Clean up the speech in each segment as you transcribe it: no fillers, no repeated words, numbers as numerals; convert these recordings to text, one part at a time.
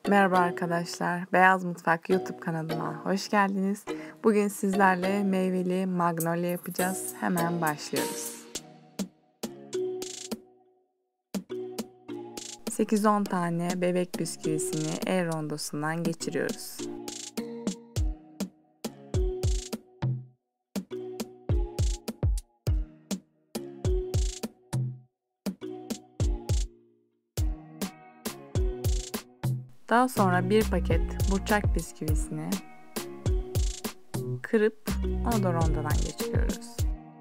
Merhaba arkadaşlar, Beyaz Mutfak YouTube kanalıma hoş geldiniz. Bugün sizlerle meyveli magnolia yapacağız. Hemen başlıyoruz. 8-10 tane bebek bisküvisini el rondosundan geçiriyoruz. Daha sonra bir paket burçak bisküvisini kırıp onu da rondodan geçiriyoruz.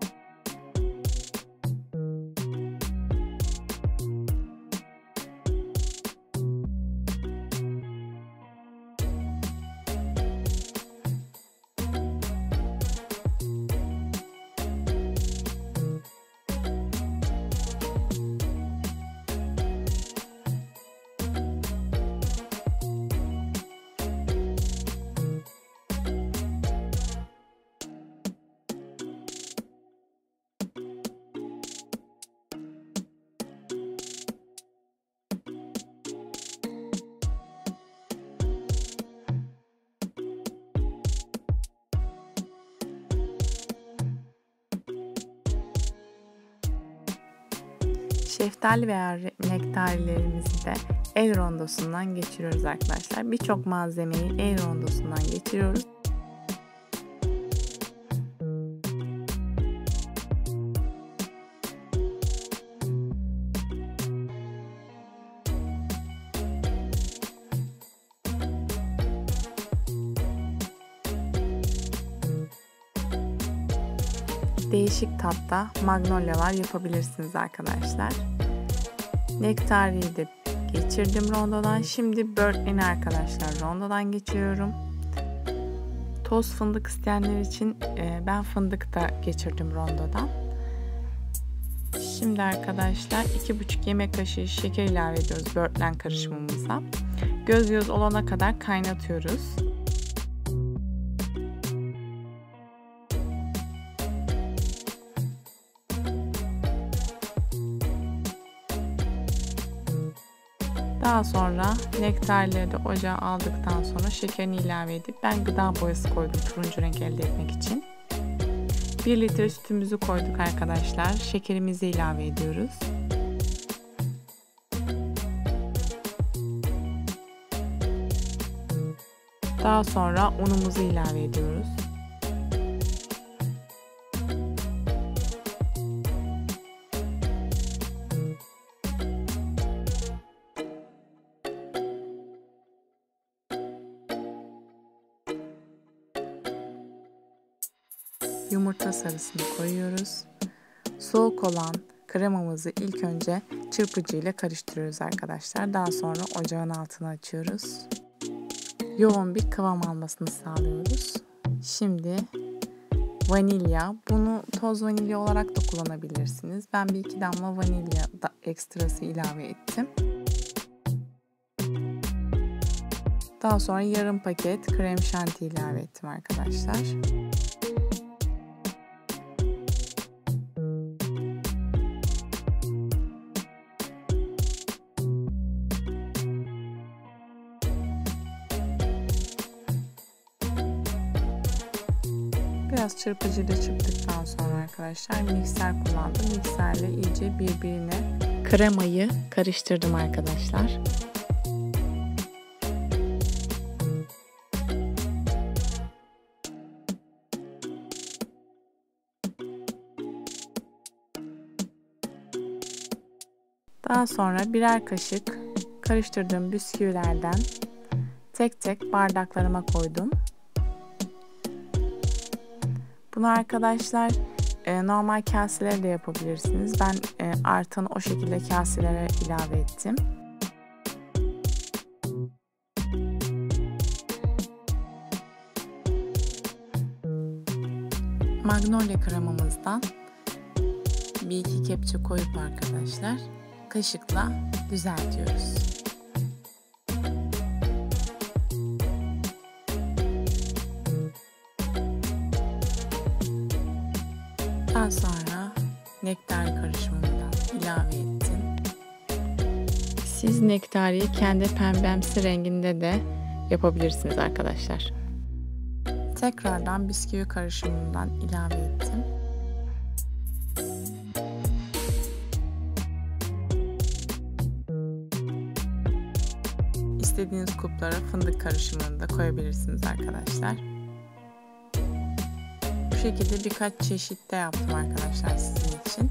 Şeftali veya nektarilerimizi de el rondosundan geçiriyoruz arkadaşlar. Birçok malzemeyi el rondosundan geçiriyoruz. Değişik tatta magnolyalar yapabilirsiniz arkadaşlar. Nektariyi de geçirdim rondodan. Şimdi börtlerini arkadaşlar rondodan geçiriyorum. Toz fındık isteyenler için ben fındık da geçirdim rondodan. Şimdi arkadaşlar 2,5 yemek kaşığı şeker ilave ediyoruz börtlen karışımımıza. Göz göz olana kadar kaynatıyoruz. Daha sonra nektarları da ocağa aldıktan sonra şekerini ilave edip ben gıda boyası koydum turuncu renk elde etmek için. 1 litre sütümüzü koyduk arkadaşlar. Şekerimizi ilave ediyoruz. Daha sonra unumuzu ilave ediyoruz. Yumurta sarısını koyuyoruz. Soğuk olan kremamızı ilk önce çırpıcı ile karıştırıyoruz arkadaşlar. Daha sonra ocağın altını açıyoruz. Yoğun bir kıvam almasını sağlıyoruz. Şimdi vanilya. Bunu toz vanilya olarak da kullanabilirsiniz. Ben 1-2 damla vanilya da ekstrası ilave ettim. Daha sonra yarım paket krem şanti ilave ettim arkadaşlar. Biraz çırpıcıyla çırptıktan sonra arkadaşlar mikser kullandım. Mikserle iyice birbirine kremayı karıştırdım arkadaşlar. Daha sonra birer kaşık karıştırdığım bisküvilerden tek tek bardaklarıma koydum. Bunu arkadaşlar normal kaselere de yapabilirsiniz. Ben artanı o şekilde kaselere ilave ettim. Magnolia kremamızdan 1-2 kepçe koyup arkadaşlar kaşıkla düzeltiyoruz. Daha sonra nektar karışımından ilave ettim. Siz nektariyi kendi pembemsi renginde de yapabilirsiniz arkadaşlar. Tekrardan bisküvi karışımından ilave ettim. İstediğiniz kuplara fındık karışımını da koyabilirsiniz arkadaşlar. Bu şekilde birkaç çeşit de yaptım arkadaşlar sizin için.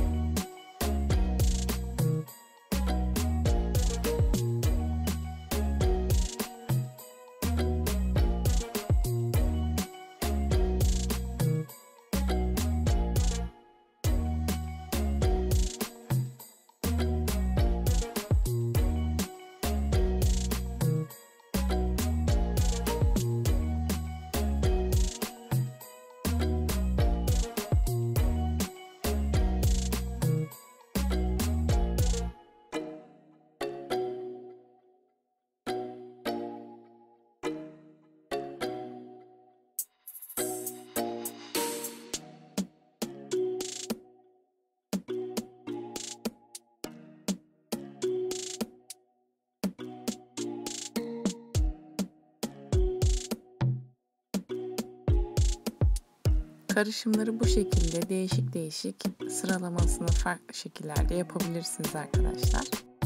Karışımları bu şekilde değişik sıralamasını farklı şekillerde yapabilirsiniz arkadaşlar.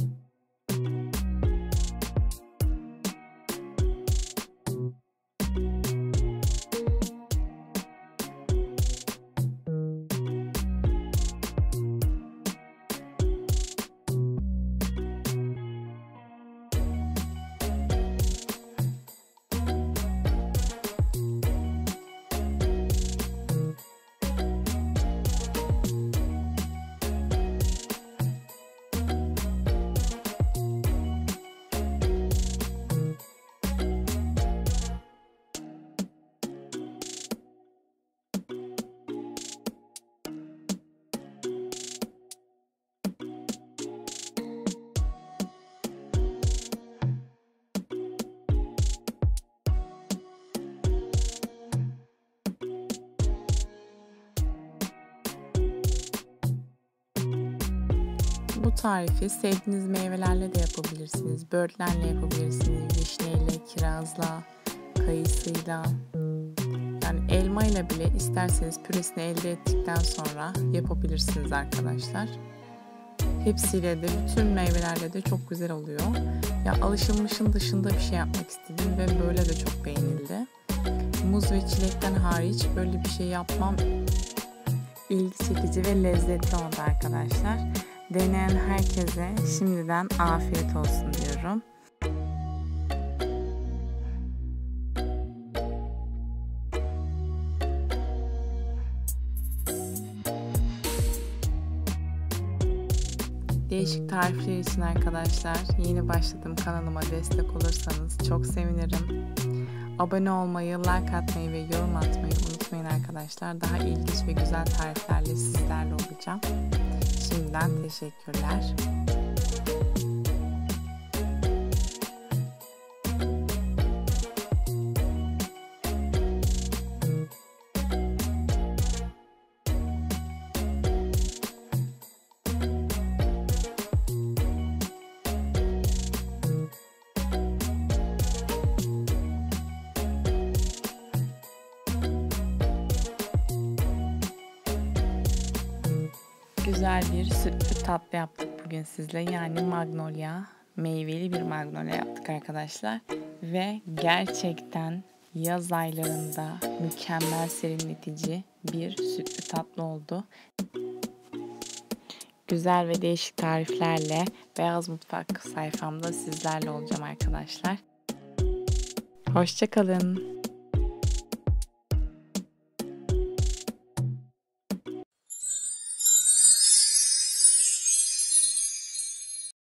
Bu tarifi sevdiğiniz meyvelerle de yapabilirsiniz. Böğürtlenle yapabilirsiniz. Vişneyle, kirazla, kayısıyla. Yani elma ile bile isterseniz püresini elde ettikten sonra yapabilirsiniz arkadaşlar. Hepsiyle de, bütün meyvelerle de çok güzel oluyor. Ya alışılmışın dışında bir şey yapmak istedim ve böyle de çok beğenildi. Muz ve çilekten hariç böyle bir şey yapmam ilgi çekici ve lezzetli oldu arkadaşlar. Deneyen herkese şimdiden afiyet olsun diyorum. Değişik tarifler için arkadaşlar yeni başladım, kanalıma destek olursanız çok sevinirim. Abone olmayı, like atmayı ve yorum atmayı unutmayın arkadaşlar. Daha ilginç ve güzel tariflerle sizlerle olacağım. Şimdiden teşekkürler. Güzel bir sütlü tatlı yaptık bugün sizle. Yani magnolia, meyveli bir magnolia yaptık arkadaşlar. Ve gerçekten yaz aylarında mükemmel serinletici bir sütlü tatlı oldu. Güzel ve değişik tariflerle Beyaz Mutfak sayfamda sizlerle olacağım arkadaşlar. Hoşça kalın.